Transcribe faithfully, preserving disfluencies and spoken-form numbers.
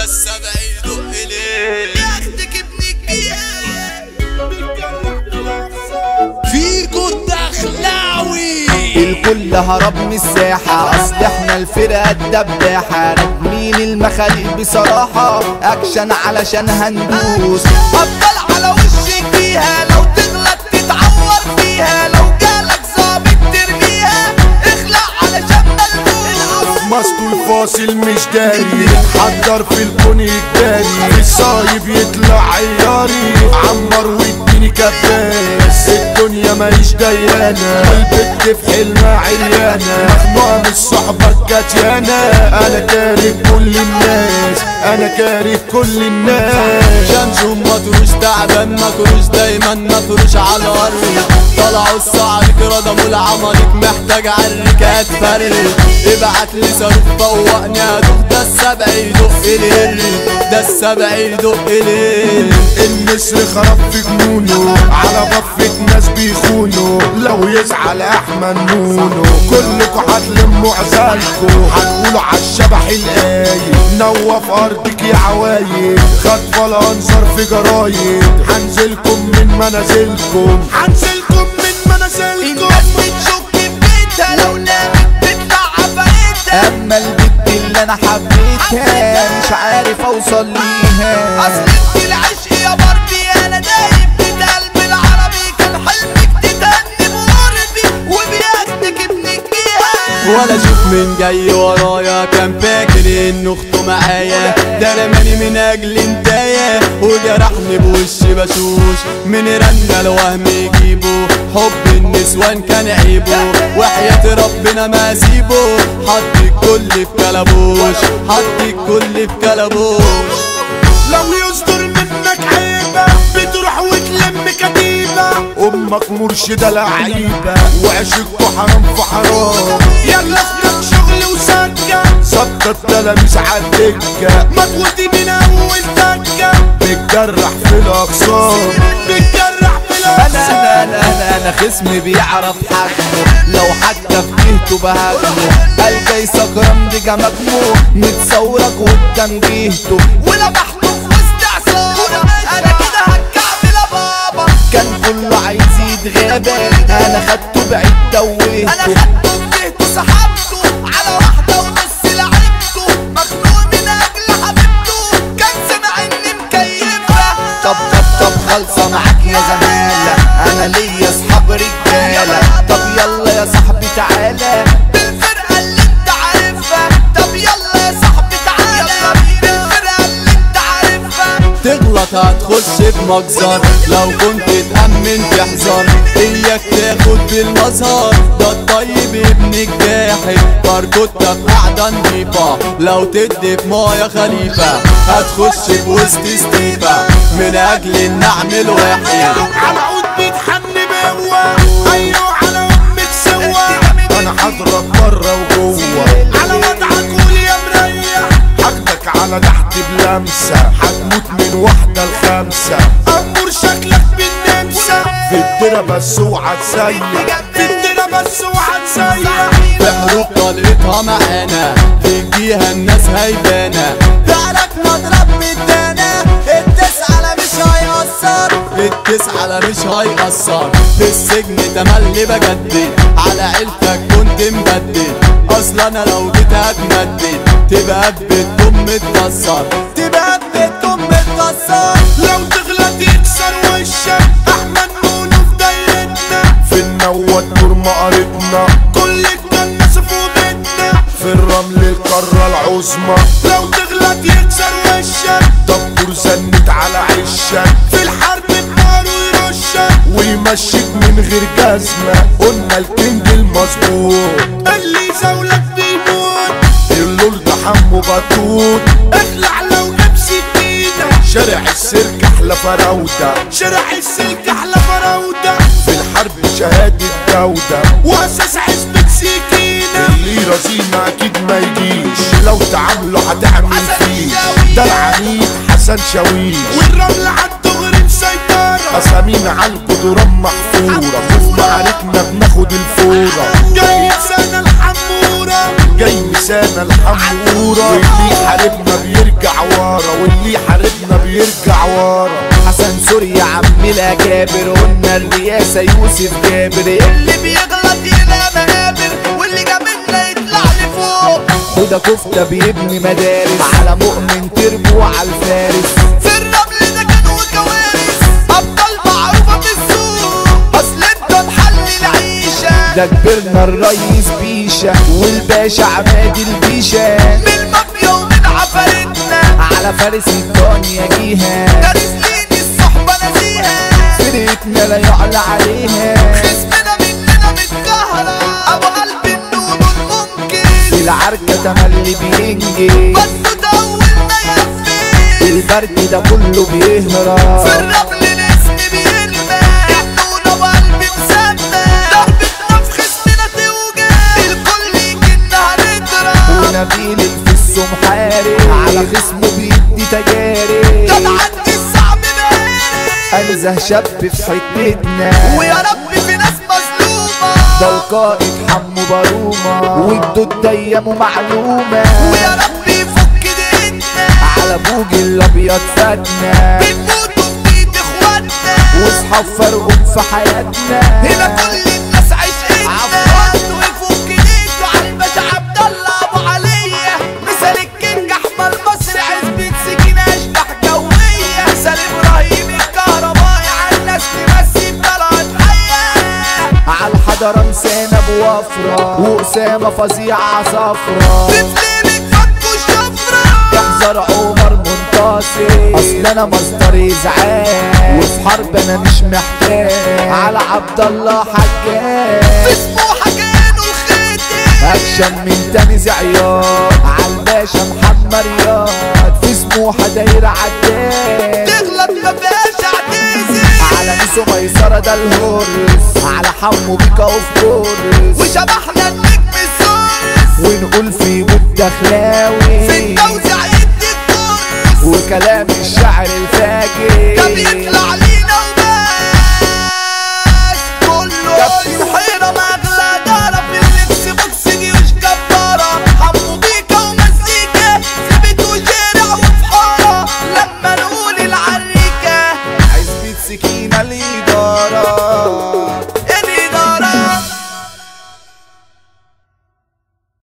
ده السبع يدق ليه ياخدك ابنك فيكو الدخلاوي الكل هرب من الساحة، اصل احنا الفرقة الدباحة راكبين المخاليق بصراحة، اكشن علشان هندوس ابطال على وشك فيها، لو تغلط تتعور فيها، لو جالك ظابط ترميها، اخلع علشان ملبوس. ماسكو الفاصل مش داري، حضر في الكون الداري، الصايب يطلع عياري، عمر واديني كباس، الدنيا ماهيش ديانة، والبت في حلمها عريانة، مخنوقة من الصحبة الكاتيانة، انا كاره كل الناس، انا كاره كل الناس. شمشون مطروش تعبان مكروش دايما مفروش على الارض، طلعوا الصعرك ردموا العمالك محتاج عرك هتفرق، ابعت لي صاروخ فوقني هدوخ، ده السبع يدق ليه ده السبع يدق ليه. النسر خرب في جنونه، على ضفة ناس بيخونوا، لو يزعل احمد نونو، كلكوا هتلموا عزالكوا، هتقولوا عالشبح القايد، نوف ارضك يا عوايد، خطفة الانظار في جرايد، هنزلكم من منازلكم، هنزلكم من منازلكم. الناس بتشك في بيتها، لو نامت تطلع عفايتها، اما البت اللي انا حبيتها مش عارف اوصل ليها، اصل انت العشق يا باربي، انا دايب في قلب العربي، كان حلمك تتهني بقربي وبياخدك ابنك بيها. ولا اشوف مين جاي ورايا، كان فاكر انه اخته معايا، ده رماني من اجل انتايا، وجرحني بوشي بشوش، من رن الوهم يجيبه، حب النسوان كان عيبه، وحياة ربنا ما اسيبه، حط الكل في كلبوش، حط الكل في كلبوش. لو يصدر منك عيبة بتروح وتلم كتيبة، امك مرشدة لعيبة، وعشقكوا حرام في حرام، يلا اختك شغل وسكة، صد التلاميذ عالدكة، مجهودي من اول تكة، بتجرح في الاقسام، بتجرح في الاقسام. انا انا انا انا خصمي بيعرف حجمه، لو حتى فيهته بهاجمه، قلبي سكران دجا مجموع، متصورك قدام جهته، ولمحته في وسط عصابة، انا كده هتكعبل يا بابا، كان كله عايز يتغابى، انا خدته بعيد توهته، انا خدته بجهته سحبته، على واحدة ونص لعبته، مخنوق من اجل حبيبته، كان سمع اني مكيفة. طب طب طب خالصة معاك يا زمالة، انا ليا اصحاب رجالة، طب يلا يا صاحبي تعالى بالفرقة اللي انت عارفها، طب يلا يا صاحبي تعالى بالفرقة اللي انت عارفها. تغلط هتخش في مجزر، لو كنت تأمن تحذر، اياك تاخد بالمظهر، ده الطيب ابن الجاحد، فركوتك قاعدة نضيفة، لو تدي في مايا خليفة، هتخش في وسط ستيفة، من اجل النعم واحد. على عود بيتحن بقوة، ايوه على امك سوا، انا حضرك بره وجوه، على وضعك قول يا مريح، حاجتك على تحت بلمسة، هتموت من واحدة لخمسة، امور شكلك بالنمسة، في الدرة بس اوعى تسيح، في الدرة بس اوعى تسيح، في حروب طلقتها معانا، تجيها الناس هيبانة، تعالك نضرب بالدانا، التسعة مش هيأثر، التسعة مش هيأثر، في السجن تملي بجدد، على عيلتك كنت مبدد، اصل انا لو جيت هتمدد، تبقى بتكون متكسر، تبقى بتكون متكسر، لو تغلط يكسر وشك، احمد نونو في دايرتنا، في النوات نور مقارتنا، كل الجنة سفو بيتنا، في الرمل القارة العظمى، لو تغلط يكسر وشك، دبور زنت على عشك، في الحرب بناره يرشك، ويمشيك من غير جزمة، قلنا الكينج المظبوط، اللي زولك بيموت، اللول ده حمو بطوط، اخلع لو جاب سكينة، شارع السيرك احلى فراودة، شارع السلك احلى فراودة، في الحرب شهادة جودة، واساس عزبة سكينة، اللي رزينة اكيد ما يجيش، لو تعامله هتعمل فيه، ده العميد حسن شاويش، والرمل عالدغري مسيطرة، اسامينا عالجدران محفورة، وفي معاركنا بناخد الفورة، جاي سنة الحمورة، جاي مسانا الحمورة، واللي يحاربنا بيرجع ورا، واللي يحاربنا بيرجع ورا. حسن سوريا عم الاكابر، قلنا الرئاسة يوسف جابر، اللي بيغلط يلاقي مقابر، واللي جابلنا يطلع لفوق. حوده كفتة بيبني مدارس، على مؤمن تربو على الفارس، في الرمل ده كانوا كوارث، ابطال معروفة في السوق، اصل انت محل العيشة. ده كبرنا الريس بيشة، والباشا عماد البيشة، من المافيا ومن عفارتنا، على فارس الدنيا جيها، دارس لين الصحبة نزيها، فرقتنا لا يعلى عليها، خصمنا مننا متكهرة، ابو قلب النون الممكن، في العركة تملي بينجي، بس تقولنا يفي، البرد ده كله بيهرب، في الرمل الاسم بيلمع، النون ابو قلب مسمى، ضربتنا في خصمنا توجع، الكل يجينا هنضرب، ونبيل الفس محارب، على خصمه بيدي تجارب، ده عندي الصعب بارد، انزه شاب في حتتنا، ويا رب في ناس مظلومة، ده القائد حمو بارومة، والدود ايامه معلومة، ويا رب يفك ديننا، على بوجي الابيض فاتنا، بنموتوا في ايد اخواتنا، واصحاب فارقهم في حياتنا، هنا كل الناس عشقتنا، عفوات ويفك ايده على الباشا عبد الله ابو علية، مثال الكينج احمد مصري، عزبة سكينة اشبح جوية، مثال ابراهيم الكهربائي، على الناس تمثل طلعت حية، على الحضرة مسانة بوفرة، وأسامة فظيعة صفرة، تفليلك فكوا الشفرة، يحذر عمر منتصر، اصل انا مصدر ازعاج، وفي حرب انا مش محتاج، على عبد الله حجاج، في سموحة كانوا الخيتي، اكشن من تاني عياط، على الباشا محمد رياض، في سموحة دايرة عداد، تغلط مفيهاش اعتذر، على نسو ميسرة ده الهرس، على حمو بيكا اوف كورس، وشبحنا النجم السورس، ونقول في بود دخلاوي، في التوزيع يدي الكورس، وكلام الشعر